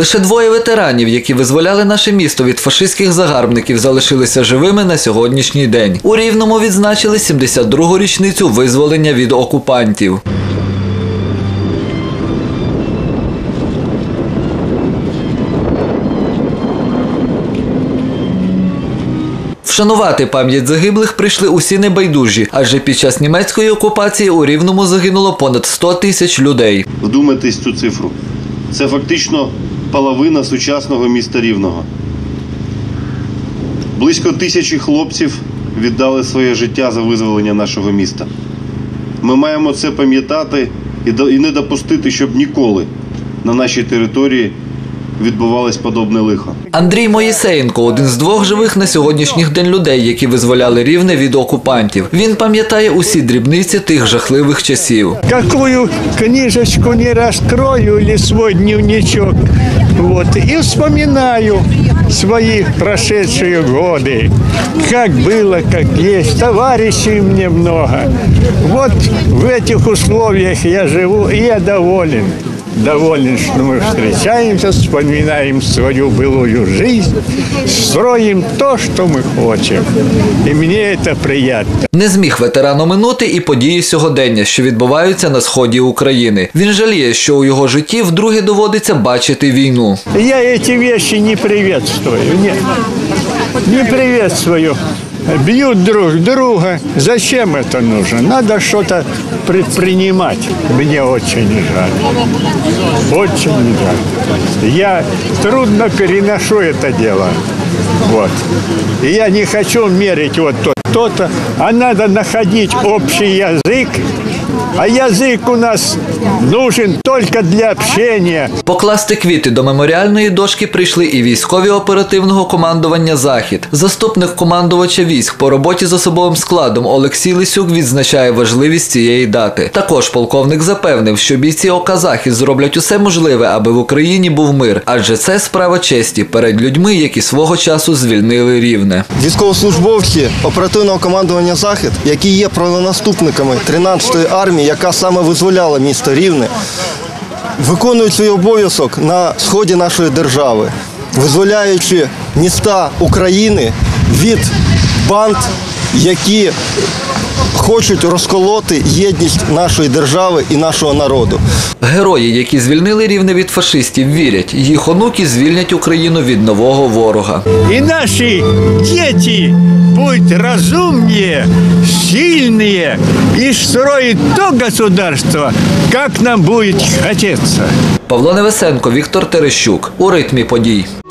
Лише двоє ветеранів, які визволяли наше місто від фашистських загарбників, залишилися живими на сьогоднішній день. У Рівному відзначили 72-гу річницю визволення від окупантів. Вшанувати пам'ять загиблих прийшли усі небайдужі, адже під час німецької окупації у Рівному загинуло понад 100 тисяч людей. Вдумайтесь в цю цифру. Це фактично половина сучасного міста Рівного. Близько 1000 хлопців віддали своє життя за визволення нашого міста. Ми маємо це пам'ятати і не допустити, щоб ніколи на нашій території відбувалось подобне лихо. Андрій Моїсеєнко – один з двох живих на сьогоднішній день людей, які визволяли Рівне від окупантів. Він пам'ятає усі дрібниці тих жахливих часів. Какую книжечку не раскрою или свой дневничок, и вспоминаю свои прошедшие годы. Как было, как есть. Товарищей мне много. Вот в этих условиях я живу, и я доволен. Доволен, что мы встречаемся, вспоминаем свою былую жизнь, строим то, что мы хотим. И мне это приятно. Не зміг ветеран оминути і події сьогодення, що відбуваються на сході України. Він жаліє, що у його житті вдруге доводиться бачити війну. Я эти вещи не приветствую. Нет, не приветствую. Бьют друг друга. Зачем это нужно? Надо что-то предпринимать. Мне очень жаль. Очень жаль. Я трудно переношу это дело. Вот. И я не хочу мерить вот то-то, а надо находить общий язык. А язик у нас нужен тільки для общення. Покласти квіти до меморіальної дошки прийшли і військові оперативного командування «Захід». Заступник командувача військ по роботі з особовим складом Олексій Лисюк відзначає важливість цієї дати. Також полковник запевнив, що бійці ОК «Захід» зроблять усе можливе, аби в Україні був мир. Адже це справа честі перед людьми, які свого часу звільнили Рівне. Військовослужбовці оперативного командування «Захід», які є правонаступниками 13-ї армії, яка саме визволяла місто Рівне, виконують свій обов'язок на сході нашої держави, визволяючи міста України від банд, які хочуть розколоти єдність нашої держави і нашого народу. Герої, які звільнили Рівне від фашистів, вірять, їх онуки звільнять Україну від нового ворога. І наші діти будуть розумні, сильні і строїть то государство, як нам буде хотіться. Павло Невесенко, Віктор Терещук. У ритмі подій.